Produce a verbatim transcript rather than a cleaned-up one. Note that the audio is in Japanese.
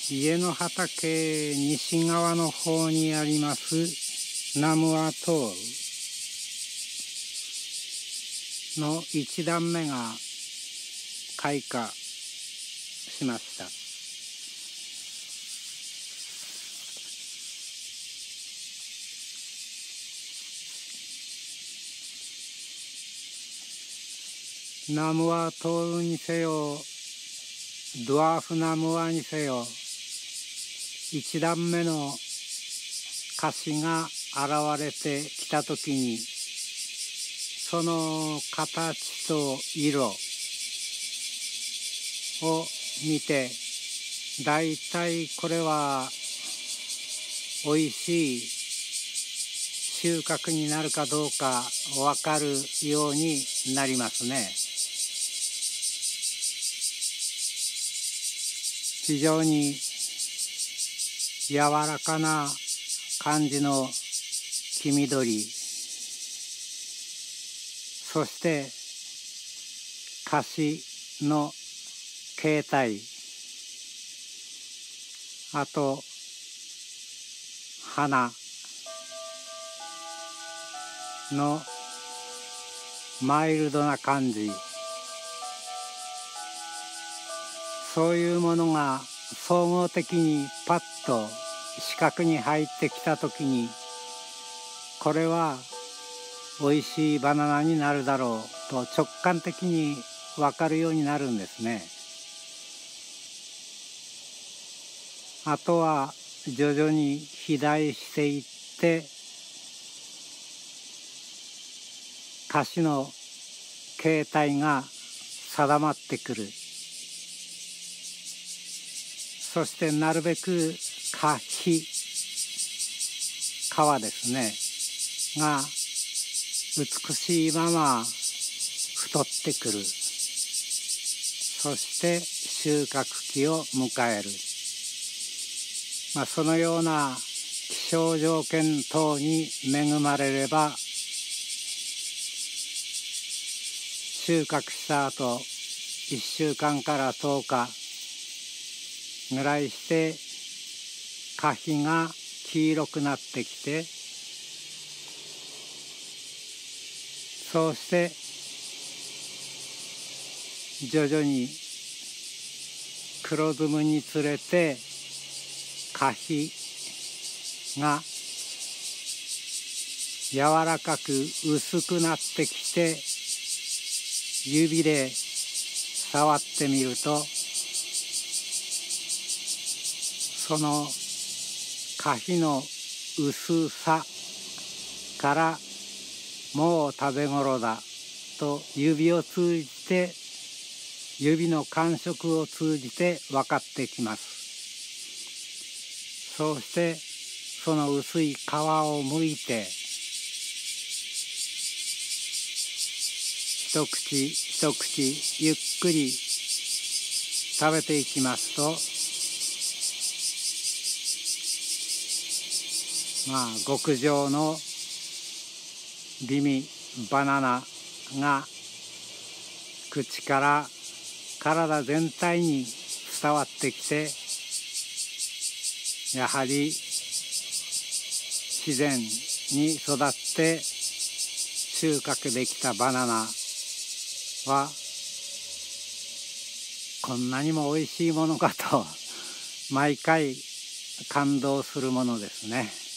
家の畑西側の方にありますナムアトールの一段目が開花しました。ナムアトールにせよドワーフナムアにせよ、一段目のカシが現れてきたときに、その形と色を見て、だいたいこれはおいしい収穫になるかどうかわかるようになりますね。非常に柔らかな感じの黄緑、そしてカシの形態、あと花のマイルドな感じ、そういうものが総合的にパッと視覚に入ってきたときに、これはおいしいバナナになるだろうと直感的に分かるようになるんですね。あとは徐々に肥大していって、カシの形態が定まってくる。そしてなるべく果皮、皮ですねが美しいまま太ってくる。そして収穫期を迎える。まあ、そのような気象条件等に恵まれれば、収穫した後いっしゅうかんからとおかぐらいして果皮が黄色くなってきて、そうして徐々に黒ずむにつれて果皮が柔らかく薄くなってきて、指で触ってみると、その果皮の薄さからもう食べ頃だと指を通じて、指の感触を通じて分かってきます。そうしてその薄い皮を剥いて一口一口ゆっくり食べていきますと、まあ極上の美味バナナが口から体全体に伝わってきて、やはり自然に育って収穫できたバナナはこんなにもおいしいものかと毎回感動するものですね。